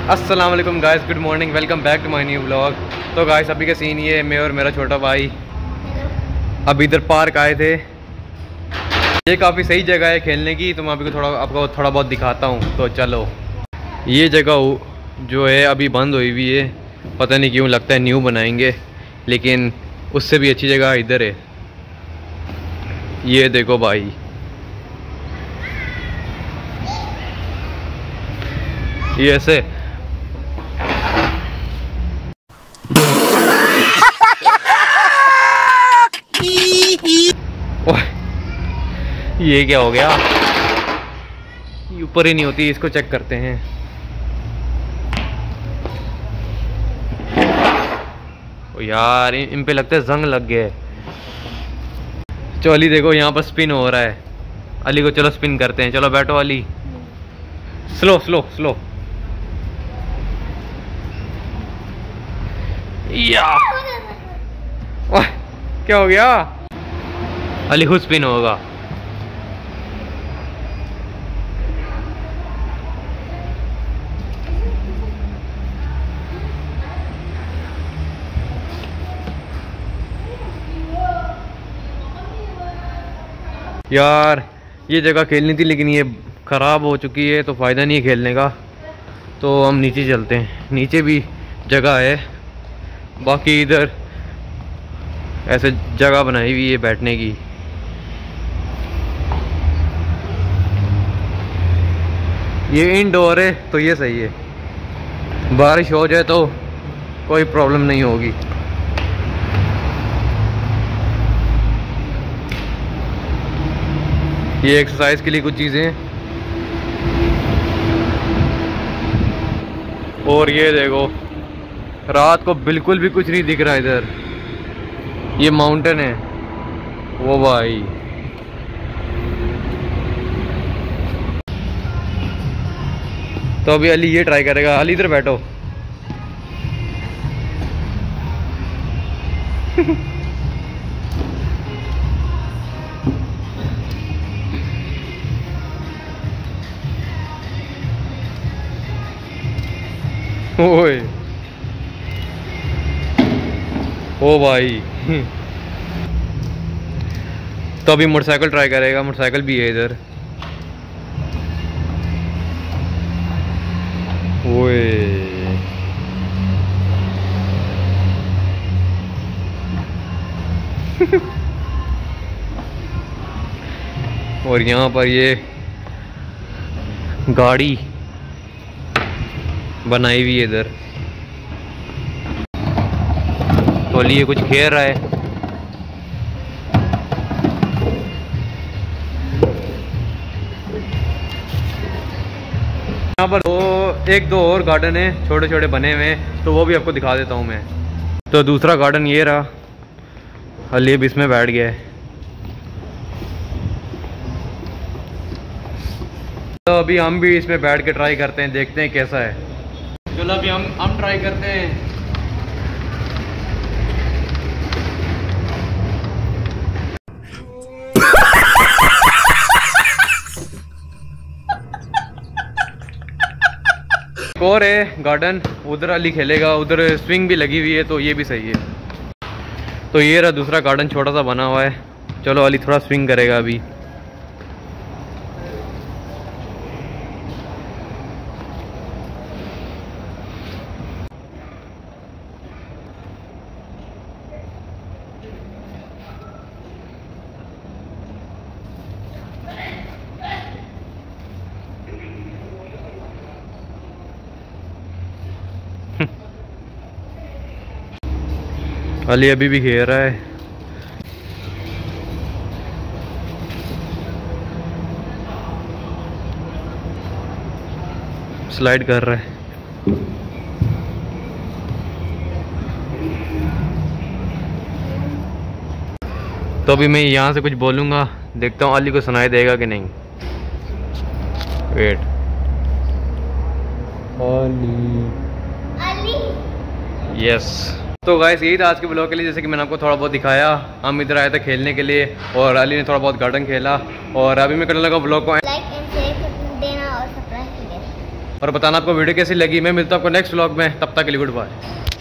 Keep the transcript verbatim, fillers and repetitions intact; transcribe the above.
अस्सलाम वालेकुम guys, good morning, welcome back to my new vlog. तो गाइस अभी का सीन ये है, मैं और मेरा छोटा भाई अभी इधर पार्क आए थे। ये काफ़ी सही जगह है खेलने की, तो मैं अभी को थोड़ा आपको थोड़ा बहुत दिखाता हूँ। तो चलो, ये जगह जो है अभी बंद हुई हुई है, पता नहीं क्यों, लगता है न्यू बनाएंगे, लेकिन उससे भी अच्छी जगह इधर है। ये देखो भाई, ये ऐसे ये क्या हो गया, ऊपर ही नहीं होती, इसको चेक करते हैं। ओ यार, इन पे लगता है जंग लग गया है। चलो अली देखो, यहाँ पर स्पिन हो रहा है। अली को चलो स्पिन करते हैं, चलो बैठो अली। Slow slow slow. या ओह, क्या हो गया? अली खुद स्पिन होगा। यार ये जगह खेलनी थी, लेकिन ये ख़राब हो चुकी है, तो फ़ायदा नहीं है खेलने का। तो हम नीचे चलते हैं, नीचे भी जगह है। बाकी इधर ऐसे जगह बनाई हुई है बैठने की। ये इंडोर है तो ये सही है, बारिश हो जाए तो कोई प्रॉब्लम नहीं होगी। ये एक्सरसाइज के लिए कुछ चीज़ें, और ये देखो रात को बिल्कुल भी कुछ नहीं दिख रहा इधर। ये माउंटेन है वो भाई। तो अभी अली ये ट्राई करेगा। अली इधर बैठो। ओए ओ भाई। तो अभी मोटरसाइकिल ट्राई करेगा, मोटरसाइकिल भी है इधर। ओए और यहाँ पर ये गाड़ी बनाई हुई है इधर। तो लिए कुछ खेल रहा है। यहाँ पर दो एक दो और गार्डन है छोटे छोटे बने हुए हैं, तो वो भी आपको दिखा देता हूँ मैं। तो दूसरा गार्डन ये रहा, अली अब इसमें बैठ गया है। तो अभी हम भी इसमें बैठ के ट्राई करते हैं, देखते हैं कैसा है। चलो अभी हम हम ट्राई करते हैं। और है गार्डन, उधर अली खेलेगा, उधर स्विंग भी लगी हुई है, तो ये भी सही है। तो ये रहा दूसरा गार्डन, छोटा सा बना हुआ है। चलो अली थोड़ा स्विंग करेगा अभी। अली अभी भी खेल रहा है। स्लाइड कर रहा है। तो अभी मैं यहाँ से कुछ बोलूँगा, देखता हूँ अली को सुनाई देगा कि नहीं। Wait, Ali Ali yes. तो गाइस यही था आज के ब्लॉग के लिए। जैसे कि मैंने आपको थोड़ा बहुत दिखाया, हम इधर आए थे खेलने के लिए, और अली ने थोड़ा बहुत गार्डन खेला। और अभी मैं करने लगा ब्लॉग को लाइक एंड शेयर देना और सब्सक्राइब और बताना आपको वीडियो कैसी लगी। मैं मिलता हूँ आपको नेक्स्ट व्लॉग में, तब तक के लिए गुड बाय।